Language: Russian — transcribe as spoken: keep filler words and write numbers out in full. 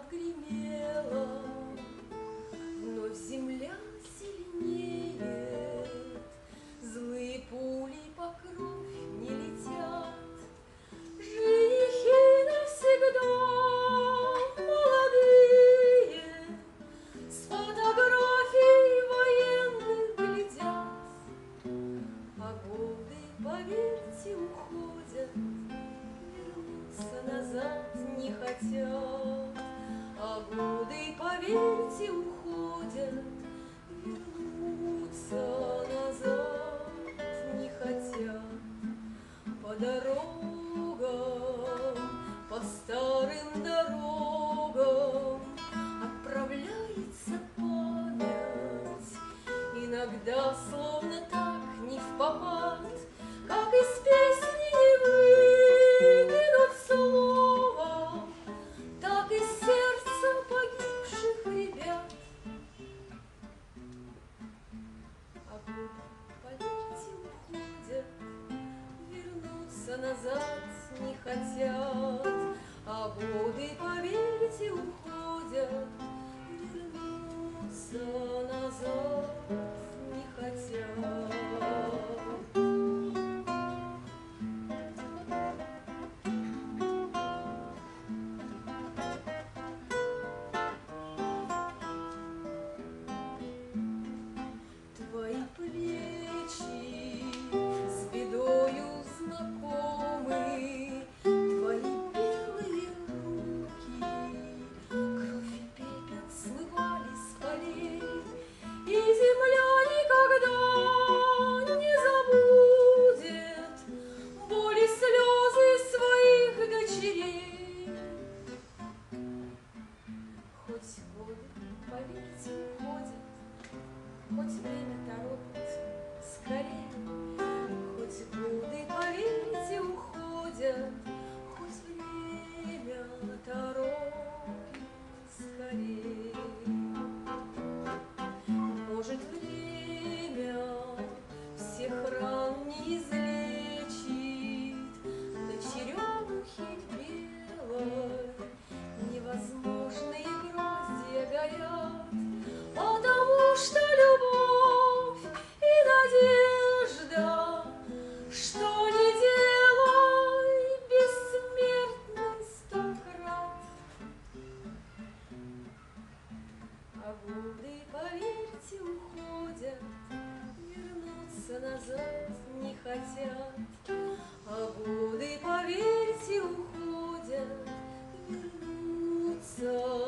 отгремела, вновь земля зеленеет, злые пули по кровь не летят. Женихи навсегда молодые с фотографий военных глядят, а годы, поверьте, уходят, вернуться назад не хотят. А годы, поверьте, уходят, вернуться назад не хотят. По дорогам, по старым дорогам отправляется память, иногда словно так невпопад, как из песни не выкинут слова, так из сердца погибших ребят. А годы, поверьте, уходят, вернуться назад не хотят. А годы, поверьте, уходят, вернуться назад не хотят. Твои плечи с бедою знакомы, твои белые руки, кровь и пепел смывали с полей, и земля никогда не забудет боли, слезы своих дочерей. Хоть годы, поверьте, уходят, хоть время торопит скорей, хоть годы, поверьте, уходят, хоть время торопит скорей. Может, время всех ран не излечит, на черемухе белой невозможные гроздья горят, потому что любовь и надежда, что не делай, бессмертны сто крат. А годы, поверьте, уходят, вернуться назад не хотят. А годы, поверьте, уходят, вернуться